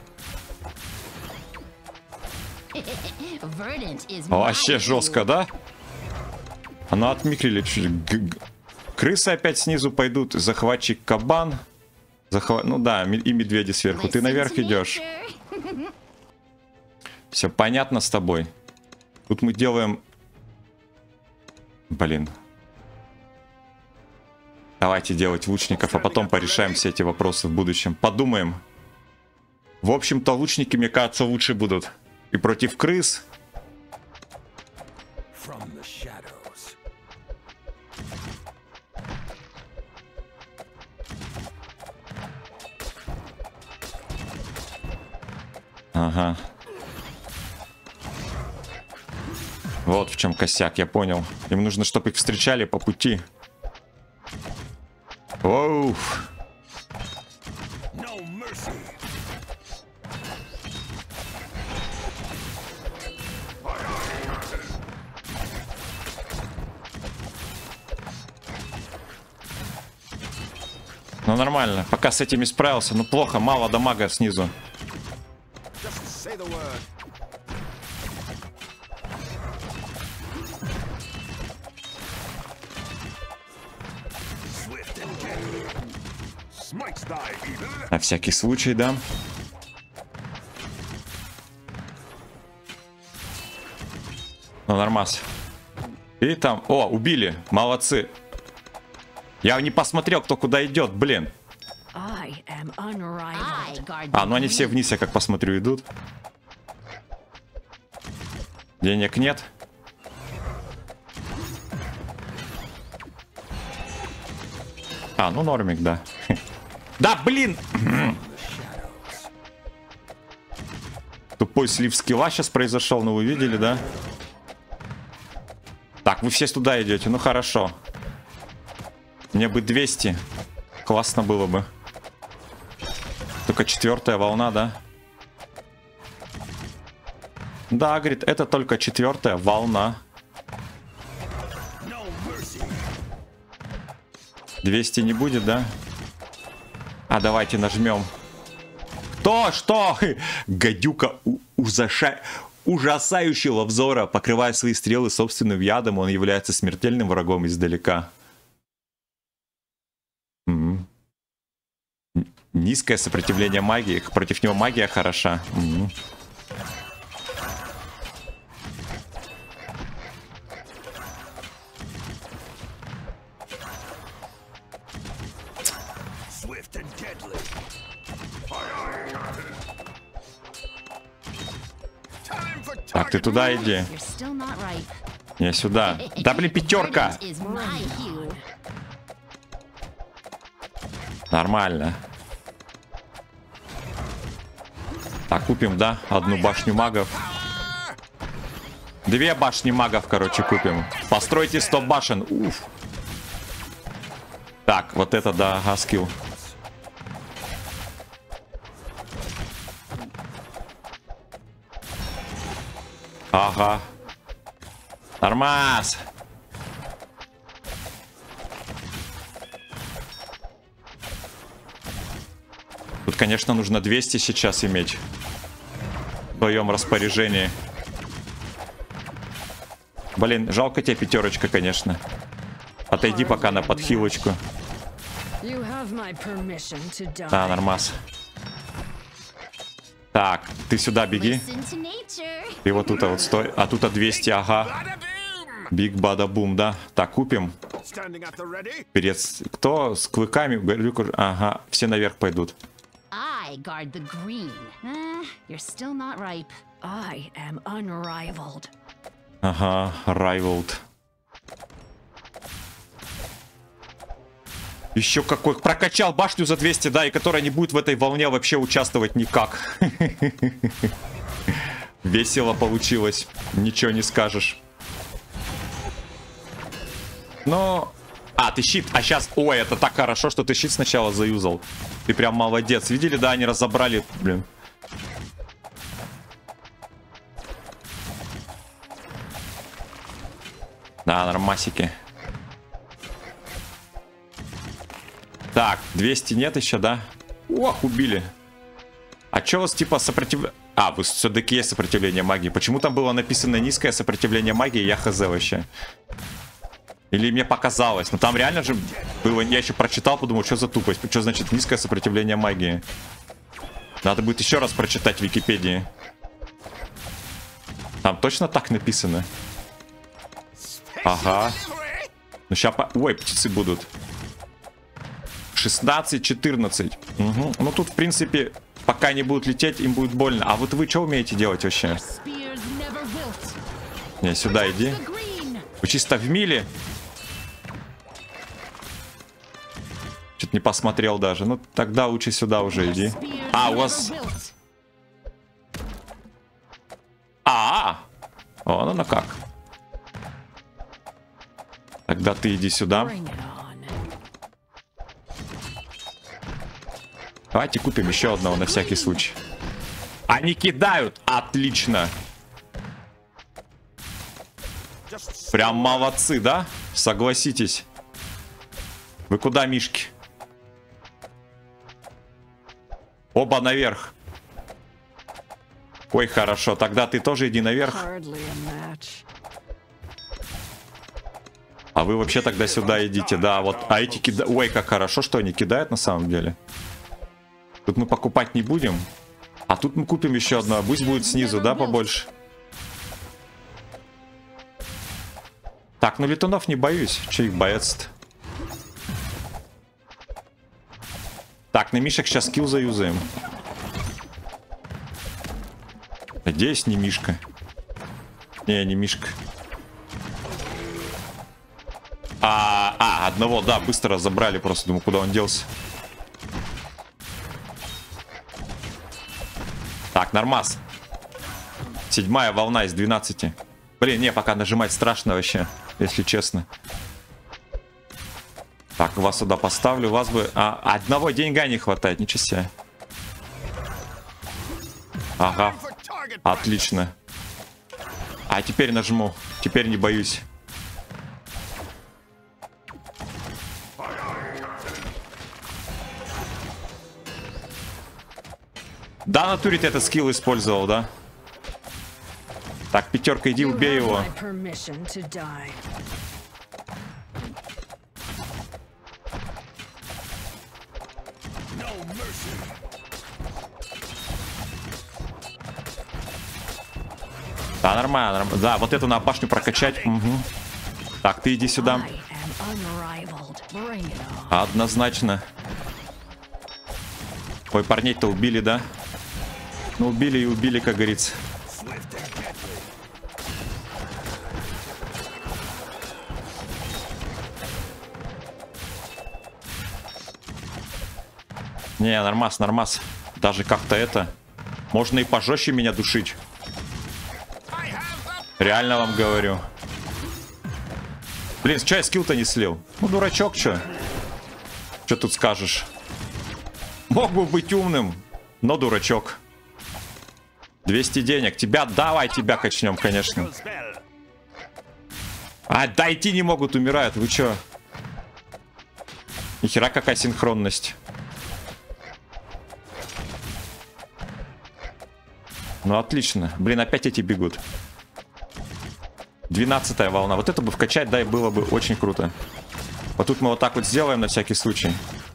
Verdant is Вообще my жестко, view. да? А ну отмикрили чуть. Г- г- Крысы опять снизу пойдут. Захватчик кабан. Захва... Ну да, ме- и медведи сверху. Ты Listen наверх to идешь. nature. Все понятно с тобой. Тут мы делаем... Блин. Давайте делать лучников, а потом порешаем все эти вопросы в будущем. Подумаем. В общем-то, лучники, мне кажется, лучше будут. И против крыс. Ага. Вот в чем косяк, я понял. Им нужно, чтобы их встречали по пути. Оу. Ну нормально, пока с этими справился. Ну плохо, мало дамага снизу. На всякий случай, да. Ну нормас. И там... О, убили. Молодцы. Я не посмотрел, кто куда идет, блин. I am unrivaled. I guard А, the ну они все вниз, я как посмотрю, идут. Денег нет. А, ну нормик, да. Да, блин! Тупой слив скилла сейчас произошел, ну вы видели, да? Так, вы все туда идете, ну хорошо. Мне бы двести. Классно было бы. Только четвертая волна, да? Да, говорит, это только четвертая волна. двести не будет, да? А давайте нажмем. То, что? Гадюка у- ужаша... ужасающего взора, покрывая свои стрелы собственным ядом, он является смертельным врагом издалека. М-м. Низкое сопротивление магии. Против него магия хороша. М-м. Так, ты туда иди. You're still not ripe. Не сюда. Да блин, пятерка. Verdant is my hue. Нормально. Так, купим, да? Одну башню магов. Две башни магов, короче, купим. Постройте сто башен. Уф. Так, вот это, да, ага, скилл. Ага. Нормас. Тут, конечно, нужно двести сейчас иметь в своем распоряжении. Блин, жалко тебе пятерочка, конечно. Отойди пока на подхилочку. Да, нормас. Так, ты сюда беги. Listen to nature. Ты вот тут вот стой. А тут двести, ага. Биг бада бум, да. Так, купим. Перед... Кто с клыками? Ага, все наверх пойдут. I guard the green. Ah, you're still not ripe. I am unrivaled. Ага, rivaled. Еще какой. Прокачал башню за двести, да, и которая не будет в этой волне вообще участвовать никак. Весело получилось. Ничего не скажешь. Но... А, ты щит. А сейчас... Ой, это так хорошо, что ты щит сначала заюзал. Ты прям молодец. Видели, да, они разобрали, блин. Да, нормасики. Так, двести нет еще, да? Ох, убили. А че у вас типа сопротивление... А, вы все-таки есть сопротивление магии. Почему там было написано низкое сопротивление магии? Я хз вообще. Или мне показалось. Но там реально же было... Я еще прочитал, подумал, что за тупость. Что значит низкое сопротивление магии? Надо будет еще раз прочитать в Википедии. Там точно так написано? Ага. Ну сейчас... По... Ой, птицы будут. шестнадцать четырнадцать. Угу. Ну тут, в принципе, пока они будут лететь, им будет больно. А вот вы что умеете делать вообще? Не, сюда иди. Вы чисто в миле. Что-то не посмотрел даже. Ну, тогда лучше сюда уже иди. А, у вас... А, -а, -а. О, ну, ну как. Тогда ты иди сюда. Давайте купим еще одного на всякий случай. Они кидают. Отлично. Прям молодцы, да? Согласитесь. Вы куда, мишки? Оба наверх. Ой, хорошо. Тогда ты тоже иди наверх. А вы вообще тогда сюда идите. Да, вот. А эти кидают. Ой, как хорошо, что они кидают на самом деле. Тут мы покупать не будем. А тут мы купим еще одно. Пусть будет снизу, да, побольше. Так, ну летунов не боюсь. Че их бояться-то? Так, на мишек сейчас скилл заюзаем. Надеюсь, не мишка. Не, не мишка. А, а, одного, да, быстро забрали. Просто думаю, куда он делся. Так, нормас. Седьмая волна из двенадцати. Блин, не, пока нажимать страшно вообще, если честно. Так, вас сюда поставлю. Вас бы... А, одного деньга не хватает, ничего себе. Ага. Отлично. А теперь нажму. Теперь не боюсь. Да, натуре ты этот скилл использовал, да? Так, пятерка, иди убей его. Да, нормально, нормально. Да, вот эту на башню прокачать. Угу. Так, ты иди сюда. Однозначно. Ой, парней-то убили, да? Ну, убили и убили, как говорится. Не, нормас, нормас. Даже как-то это... Можно и пожестче меня душить. Реально вам говорю. Блин, что я скилл-то не слил? Ну, дурачок, что? Что тут скажешь? Мог бы быть умным, но дурачок. двести денег. Тебя, давай тебя качнем, конечно. А, дойти не могут, умирают. Вы чё? Нихера какая синхронность. Ну, отлично. Блин, опять эти бегут. двенадцатая волна. Вот это бы вкачать, да, и было бы очень круто. Вот тут мы вот так вот сделаем на всякий случай.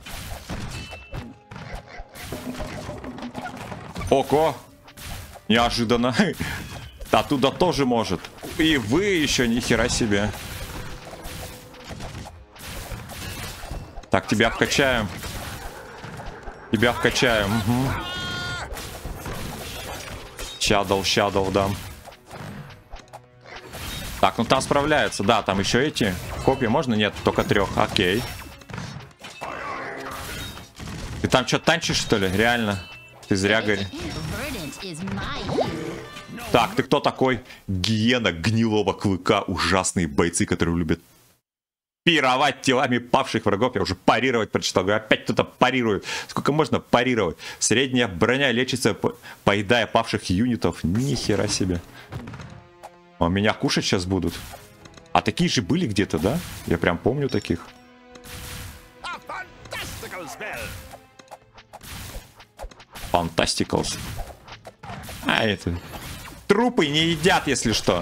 Ого! Неожиданно. Оттуда тоже может. И вы еще, нихера себе. Так, тебя вкачаем. Тебя вкачаем. Угу. Щадал, щадал, да. Так, ну там справляется. Да, там еще эти. Копья можно? Нет, только трех. Окей. Ты там что, танчишь, что ли? Реально? Ты зря, говори. Так, ты кто такой? Гиена гнилого клыка. Ужасные бойцы, которые любят пировать телами павших врагов. Я уже парировать прочитал. Говорю, опять кто-то парирует. Сколько можно парировать? Средняя броня лечится, поедая павших юнитов. Ни хера себе. А меня кушать сейчас будут. А такие же были где-то, да? Я прям помню таких. Фантастиклс. А это... Трупы не едят, если что.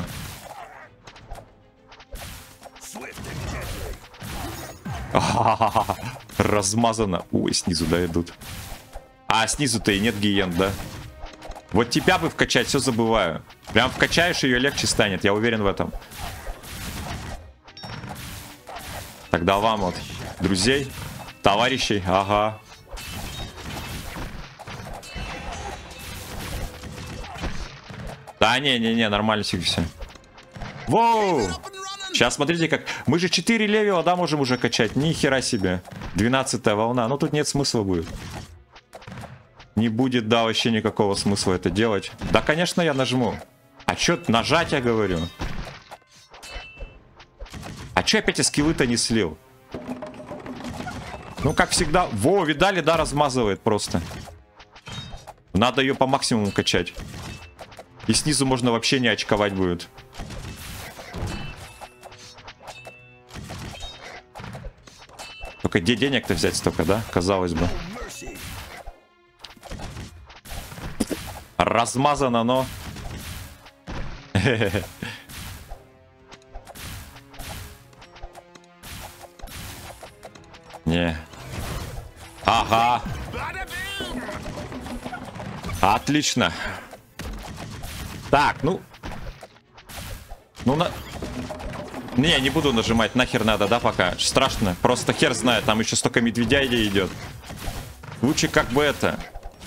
Размазано. Ой, снизу, да, идут. А снизу-то и нет гиен, да? Вот тебя бы вкачать, все забываю. Прям вкачаешь, ее легче станет, я уверен в этом. Тогда вам вот, друзей, товарищей, ага. Да, не-не-не, нормально все. Воу! Сейчас смотрите, как... Мы же четыре левела, да, можем уже качать. Ни хера себе. двенадцатая волна. Ну, тут нет смысла будет. Не будет, да, вообще никакого смысла это делать. Да, конечно, я нажму. А чё нажать, я говорю? А чё опять скиллы-то не слил? Ну, как всегда... Во, видали, да, размазывает просто. Надо ее по максимуму качать. И снизу можно вообще не очковать будет. Только где денег-то взять столько, да? Казалось бы. Размазано, но... Не. Ага. Отлично. Так, ну... Ну, на... Не, не буду нажимать, нахер надо, да, пока. Страшно, просто хер знает, там еще столько медведя идет. Лучше как бы это...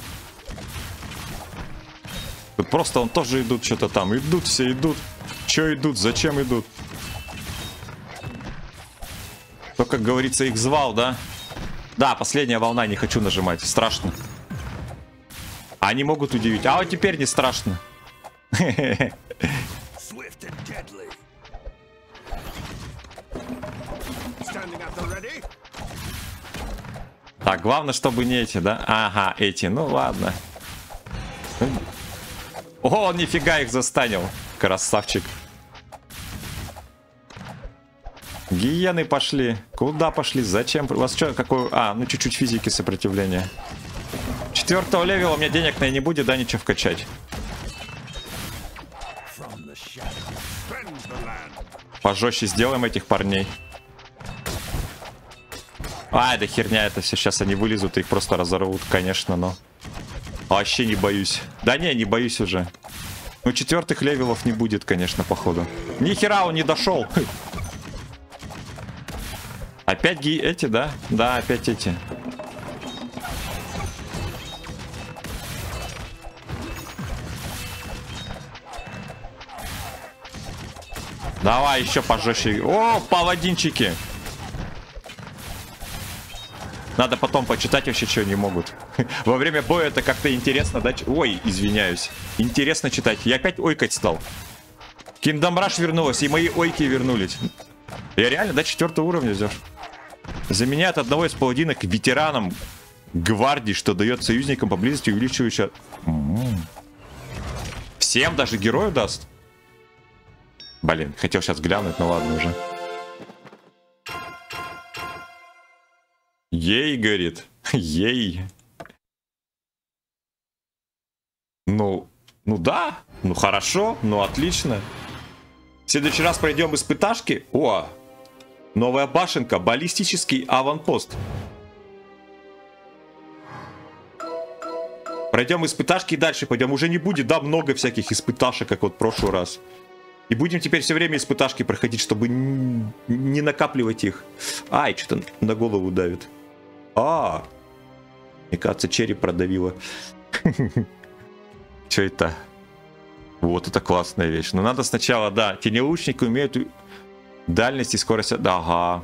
Тут просто он тоже идут что-то там. Идут все, идут. Че идут, зачем идут? Кто, как говорится, их звал, да? Да, последняя волна, не хочу нажимать, страшно. Они могут удивить, а вот теперь не страшно. Так, главное, чтобы не эти, да? Ага, эти, ну ладно. О, он нифига их застанил. Красавчик. Гиены пошли. Куда пошли? Зачем? У вас что, какой... А, ну чуть-чуть физики сопротивления. Четвертого левела у меня денег на не будет, да, ничего вкачать. Пожестче сделаем этих парней. А, это херня, это все. Сейчас они вылезут, их просто разорвут, конечно, но... Вообще не боюсь. Да не, не боюсь уже. Ну, четвертых левелов не будет, конечно, походу. Ни хера он не дошел. Опять ги... эти, да? Да, опять эти. Давай еще пожестче. О, паладинчики. Надо потом почитать вообще, что они могут. Во время боя это как-то интересно, да? Ой, извиняюсь. Интересно читать. Я опять ойкать стал. Kingdom Rush вернулась, и мои ойки вернулись. Я реально до четвертого уровня взял. Заменяет одного из паладинок ветераном гвардии, что дает союзникам поблизости увеличивающее... Всем даже герою даст? Блин, хотел сейчас глянуть, но ладно уже. Ей, говорит. Ей. Ну, ну да. Ну хорошо, ну отлично. В следующий раз пройдем испыташки. О, новая башенка, баллистический аванпост. Пройдем испыташки и дальше пойдем. Уже не будет, да, много всяких испыташек, как вот в прошлый раз. И будем теперь все время испыташки проходить, чтобы не накапливать их. Ай, что-то на голову давит. А, мне кажется, череп продавило. Что это? Вот это классная вещь. Но надо сначала, да, тенелучники умеют дальность и скорость. Да, ага.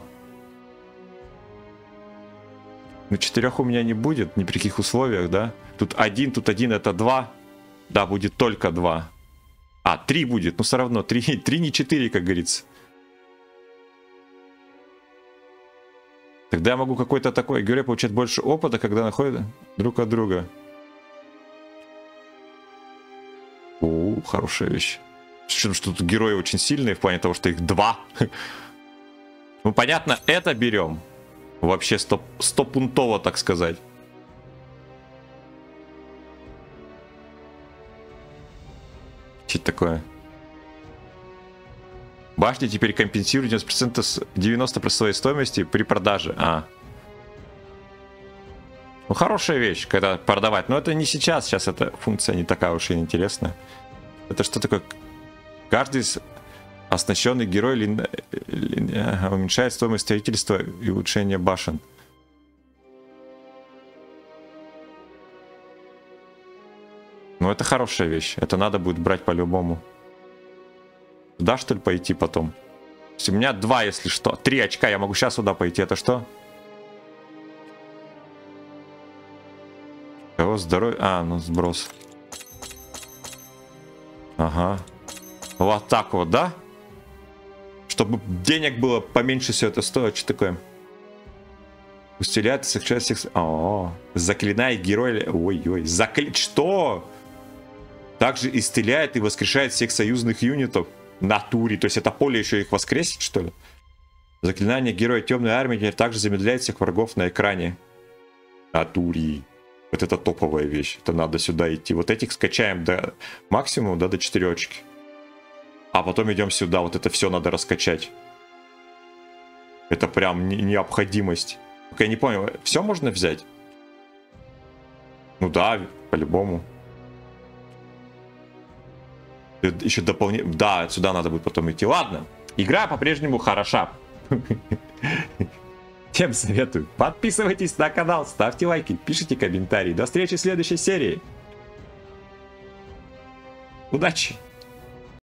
Ну, четырех у меня не будет, ни при каких условиях, да? Тут один, тут один, это два. Да, будет только два. А, три будет, но все равно. Три, три не четыре, как говорится. Когда я могу какой-то такой герой получать больше опыта, когда находят друг от друга. О, хорошая вещь. Что, что тут герои очень сильные в плане того, что их два. Ну, понятно, это берем. Вообще стоп, стопунтово, так сказать. Что это такое? Башни теперь компенсируют девяносто процентов, девяносто процентов своей стоимости при продаже. А. Ну, хорошая вещь, когда продавать. Но это не сейчас. Сейчас эта функция не такая уж и интересная. Это что такое? Каждый оснащенный герой ли... уменьшает стоимость строительства и улучшения башен. Ну, это хорошая вещь. Это надо будет брать по-любому. Сюда, что ли, пойти потом? То есть у меня два, если что. Три очка. Я могу сейчас сюда пойти. Это что? Кого здоровье? А, ну сброс. Ага. Вот так вот, да? Чтобы денег было поменьше, все это стоит. Что такое? Усиляет, сокращает всех... О, заклинает героя... Ой-ой. Закли... Что? Также исцеляет и воскрешает всех союзных юнитов. Натуре. То есть это поле еще их воскресит, что ли? Заклинание героя темной армии теперь также замедляет всех врагов на экране. Натуре. Вот это топовая вещь. Это надо сюда идти. Вот этих скачаем до максимума, да, до четыречки. А потом идем сюда. Вот это все надо раскачать. Это прям не необходимость. Только я не понял, все можно взять? Ну да, по-любому. Еще дополнительно... Да, сюда надо будет потом идти. Ладно. Игра по-прежнему хороша. Всем советую. Подписывайтесь на канал, ставьте лайки, пишите комментарии. До встречи в следующей серии. Удачи!